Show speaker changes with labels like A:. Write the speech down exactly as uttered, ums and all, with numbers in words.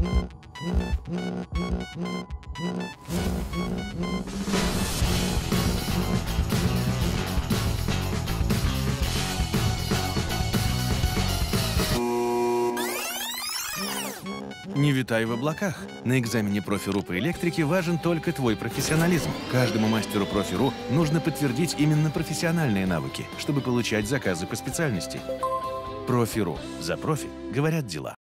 A: Не витай в облаках. На экзамене профи.ру по электрике важен только твой профессионализм. Каждому мастеру профи.ру нужно подтвердить именно профессиональные навыки, чтобы получать заказы по специальности. профи.ру. За профи говорят дела.